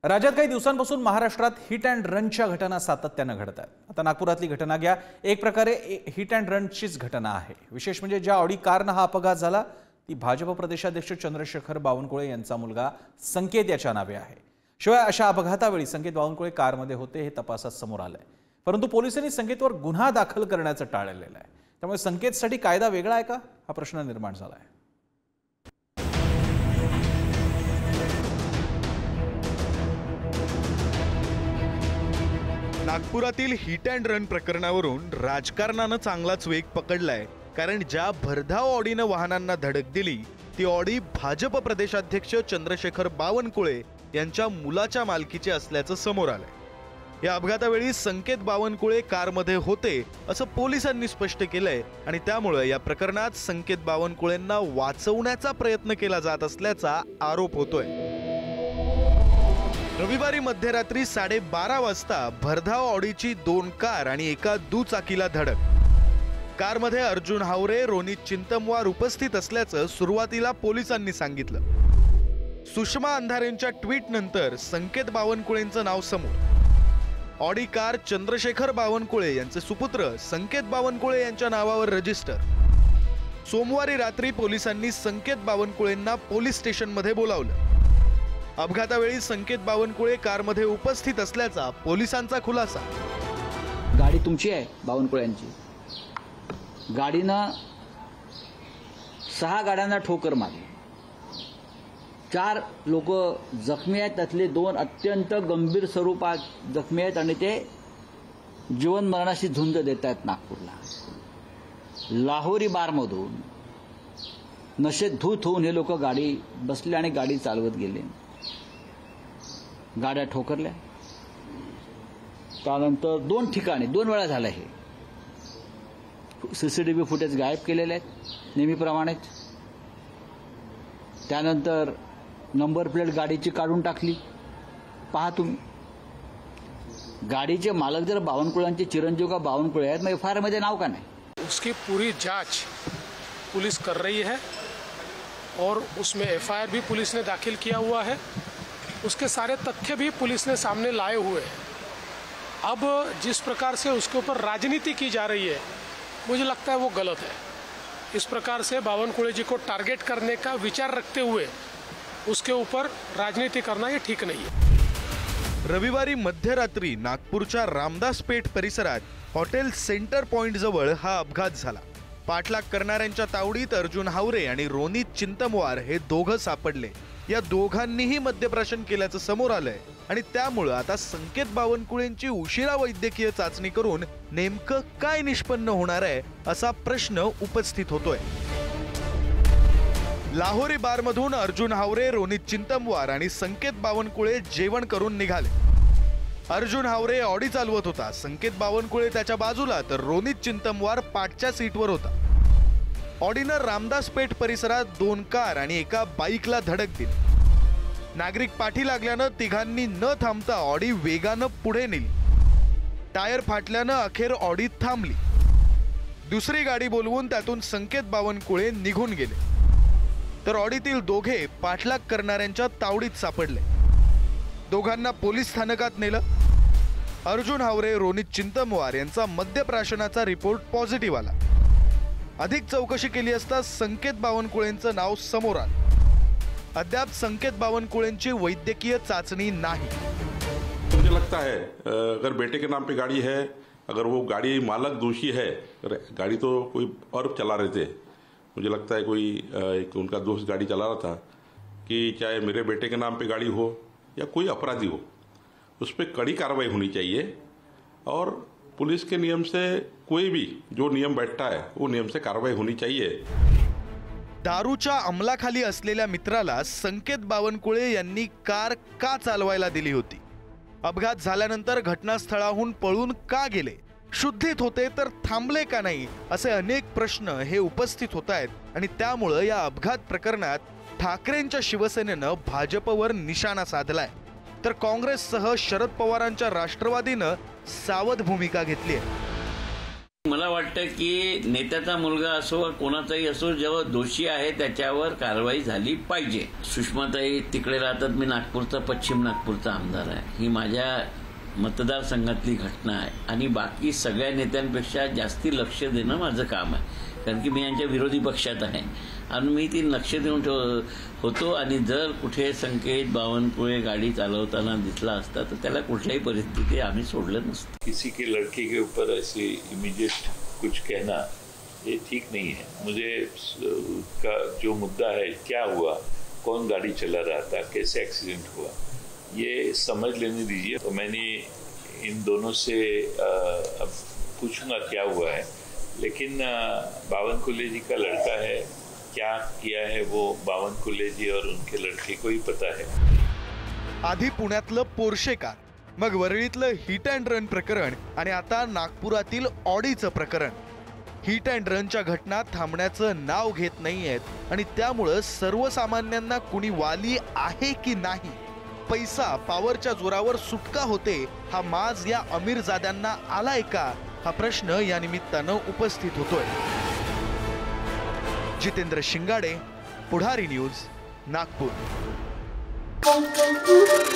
राज्यात काही दिवसांपासून महाराष्ट्रात हिट अँड रनच्या घटना सातत्याने घडत आहेत। आता नागपुरातली घटना घ्या, एक प्रकारे हिट अँड रनचीच घटना आहे। विशेष म्हणजे ज्या ऑडी कारनं हा अपघात झाला ती भाजप प्रदेशाध्यक्ष चंद्रशेखर बावनकुळे यांचा मुलगा संकेत याच्या नावे आहे। शिवाय अशा अपघातावेळी संकेत बावनकुळे कारमध्ये होते हे तपासात समोर आलंय, परंतु पोलिसांनी संकेतवर गुन्हा दाखल करण्याचं टाळलेलं आहे। त्यामुळे संकेतसाठी कायदा वेगळा आहे का हा प्रश्न निर्माण झाला आहे। नागपुरातील हिट अँड रन प्रकरणावरून राजकारणानं चांगलाच वेग पकडलाय, कारण ज्या भरधाव ऑडीनं वाहनांना धडक दिली ती ऑडी भाजप प्रदेशाध्यक्ष चंद्रशेखर बावनकुळे यांच्या मुलाच्या मालकीची असल्याचं समोर आलंय। या अपघातावेळी संकेत बावनकुळे कारमध्ये होते असं पोलिसांनी स्पष्ट केलंय आणि त्यामुळे या प्रकरणात संकेत बावनकुळेंना वाचवण्याचा प्रयत्न केला जात असल्याचा आरोप होतोय। रविवारी मध्यरात्री 12:30 वाजता भरधाव ऑडीची 2 कार आणि एका दुचाकीला धडक। कारमध्ये अर्जुन हावरे, रोनित चिंतमवार उपस्थित असल्याचं सुरुवातीला पोलिसांनी सांगितलं। सुषमा अंधारेंच्या ट्विट नंतर संकेत बावनकुळेंचं नाव समोर। ऑडी कार चंद्रशेखर बावनकुळे यांचे सुपुत्र संकेत बावनकुळे यांच्या नावावर रजिस्टर। सोमवारी रात्री पोलिसांनी संकेत बावनकुळेंना पोलीस स्टेशनमध्ये बोलावलं। अपघातावेळी संकेत बावनकुळे कारमध्ये उपस्थित असल्याचा पोलिसांचा खुलासा। गाडी तुमची आहे बावनकुळ्यांची। गाडीनं 6 गाड्यांना ठोकर मारली। 4 लोक जखमी आहेत, त्यातले 2 अत्यंत गंभीर स्वरूपात जखमी आहेत आणि ते जीवन मरणाशी झुंज देत आहेत नागपूरला। लाहोरी बारमधून नशेत धूत होऊन हे लोक गाडी बसले आणि गाडी चालवत गेले। गाड्या ठोकरल्या। त्यानंतर 2 ठिकाणी 2 वेळा झालं। हे सीसीटीव्ही फुटेज गायब केलेले आहेत नेहमीप्रमाणेच। त्यानंतर नंबर प्लेट गाडीची काढून टाकली। पहा तुम्ही, गाडीचे मालक जर बावनकुळ्यांचे चिरंजीव का बावनकुळे आहेत, मग FIR मध्ये नाव का नाही? उसकी पूरी जांच पुलिस कर रही है और उसमें FIR भी पुलिस ने दाखिल किया हुआ है। उसके सारे तथ्य भी पुलिस ने सामने लाए हुए हैं। अब जिस प्रकार से उसके ऊपर राजनीति की जा रही है, मुझे लगता है वो गलत है। इस प्रकार से बावनकुळे जी को टारगेट करने का विचार रखते हुए उसके ऊपर राजनीति करना ये ठीक नहीं है। रविवारी मध्यरात्री नागपूरच्या रामदास पेठ परिसरात हॉटेल सेंटर पॉइंट जवळ हा अपघात झाला। पाठलाग करणाऱ्यांच्या तावडीत अर्जुन हावरे आणि रोनित चिंतमवार हे दोघं सापडले। या दोघांनीही मद्यप्राशन केल्याचं समोर आलंय आणि त्यामुळे आता संकेत बावनकुळेंची उशिरा वैद्यकीय चाचणी करून नेमकं काय निष्पन्न होणार आहे असा प्रश्न उपस्थित होतोय। लाहोरी बारमधून अर्जुन हावरे, रोनित चिंतमवार आणि संकेत बावनकुळे जेवण करून निघाले। अर्जुन हावरे ऑडी चालवत होता, संकेत बावनकुळे त्याच्या बाजूला तर रोनित चिंतमवार पाठच्या सीटवर होता। ऑडीनं रामदास पेठ परिसरात 2 कार आणि एका बाईकला धडक दिली। नागरिक पाठी लागल्यानं तिघांनी न थांबता ऑडी वेगानं पुढे नेली। टायर फाटल्यानं अखेर ऑडी थांबली। दुसरी गाडी बोलवून त्यातून संकेत बावनकुळे निघून गेले, तर ऑडीतील दोघे पाठलाग करणाऱ्यांच्या तावडीत सापडले। दोघांना पोलीस स्थानकात नेलं। अर्जुन हावरे, रोनित चिंतमवार यांचा मद्यप्राशनाचा रिपोर्ट पॉझिटिव्ह आला। अधिक चौकशी केली असता संकेत बावनकुळेंचं नाव समोर आलं। अद्याप संकेत बावनकुळेंची वैद्यकीय चाचणी नाही। मुझे लगता है अगर बेटे के नाम पे गाड़ी है, अगर वो गाड़ी मालक दोषी है, गाड़ी तो कोई और चला रहे थे, मुझे लगता है कोई एक उनका दोस्त गाड़ी चला रहा था, कि चाहे मेरे बेटे के नाम पे गाड़ी हो या कोई अपराधी हो, उस पर कड़ी कार्रवाई होनी चाहिए और पुलिस के नियम से कोई भी जो नियम बैठता है वो नियम से कार्रवाई होनी चाहिए। दारूच्या अंमलाखाली असलेल्या मित्राला संकेत बावनकुळे यांनी कार का चालवायला दिली होती? अपघात झाल्यानंतर घटनास्थळाहून पळून का गेले? शुद्धीत होते तर थांबले का नाही? असे अनेक प्रश्न हे उपस्थित होत आहेत आणि त्यामुळे या अपघात प्रकरणात ठाकरेंच्या शिवसेनेनं भाजपवर निशाणा साधलाय, तर काँग्रेससह शरद पवारांच्या राष्ट्रवादीनं सावध भूमिका घेतली आहे। मला वाटतं की नेत्याचा मुलगा असो कोणाचाही असो, जेव्हा दोषी आहे त्याच्यावर कारवाई झाली पाहिजे. सुषमाताई तिकडे राहतात, मी नागपूरचा, पश्चिम नागपूरचा आमदार आहे. ही माझ्या मतदारसंघातली घटना आहे आणि बाकी सगळ्या नेत्यांपेक्षा जास्ती लक्ष देणं माझं काम आहे, कारण की मी यांच्या विरोधी पक्षात आहे आणि मी ती लक्ष देऊन होतो. आणि जर कुठे संकेत बावनकुळे गाडी चालवताना दिसला असता तर त्याला कुठल्याही परिस्थिती आम्ही सोडलं नसतं. किसी के लड़के के ऊपर ऐसे इमीडिएट कुछ कहना ये ठीक नहीं है. मुझे का जो मुद्दा है, क्या हुआ, कौन गाड़ी चला रहा था, कैसे एक्सीडेंट हुआ, ये समझ लेने दीजिए. तो मैंने इन दोनों से अब पूछूंगा क्या हुआ है, लेकिन बावनकुले जी का लड़का है, क्या किया है वो बावनकुले जी और उनके लड़के को ही पता है. आधी पुण्यातलं पोर्शे कार, मग वरळीतलं हिट अँड रन प्रकरण आणि आता नागपुरातील ऑडीचं प्रकरण. हिट अँड रनच्या घटना थांबण्याचं नाव घेत नाहीयेत आणि त्यामुळं सर्वसामान्यांना कुणी वाली आहे की नाही, पैसा पॉवरच्या जोरावर सुटका होते हा माज या अमीरजाद्यांना आलाय का, हा प्रश्न या निमित्तानं उपस्थित होतोय. जितेंद्र शिंगाडे, पुढारी न्यूज, नागपूर.